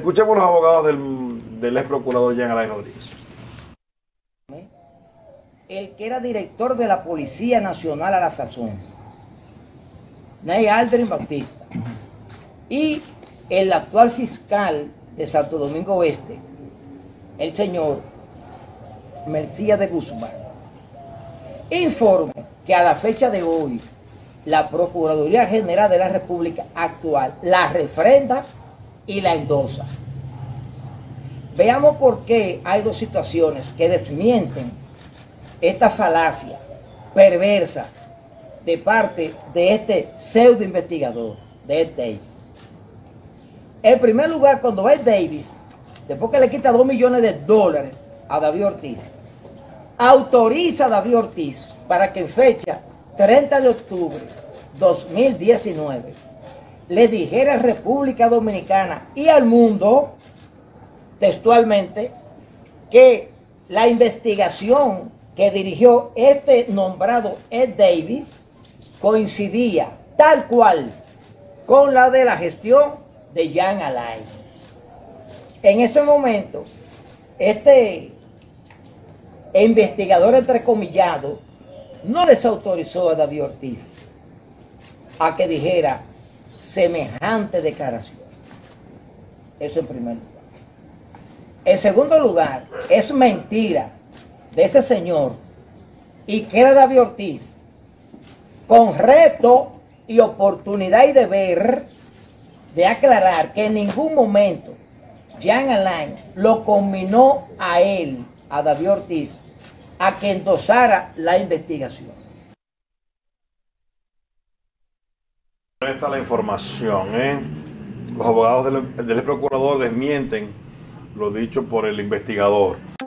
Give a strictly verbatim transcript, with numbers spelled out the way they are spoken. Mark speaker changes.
Speaker 1: Escuchemos los abogados del, del ex procurador Jean Alain Rodríguez.
Speaker 2: El que era director de la Policía Nacional a la sazón, Ney Aldrin Bautista, y el actual fiscal de Santo Domingo Oeste, el señor Mercía de Guzmán, informe que a la fecha de hoy la Procuraduría General de la República actual la refrenda y la endosa. Veamos por qué hay dos situaciones que desmienten esta falacia perversa de parte de este pseudo investigador, de Ed Davis. En primer lugar, cuando Ed Davis, después que le quita dos millones de dólares a David Ortiz, autoriza a David Ortiz para que en fecha treinta de octubre de dos mil diecinueve le dijera a República Dominicana y al mundo textualmente que la investigación que dirigió este nombrado Ed Davis coincidía tal cual con la de la gestión de Jean Alain. En ese momento, este investigador entrecomillado no desautorizó a David Ortiz a que dijera semejante declaración. Eso en primer lugar. En segundo lugar, es mentira de ese señor y que era David Ortiz con reto y oportunidad y deber de aclarar que en ningún momento Jean Alain lo combinó a él, a David Ortiz, a que endosara la investigación.
Speaker 1: Ahí está la información, ¿eh? Los abogados del, del procurador desmienten lo dicho por el investigador.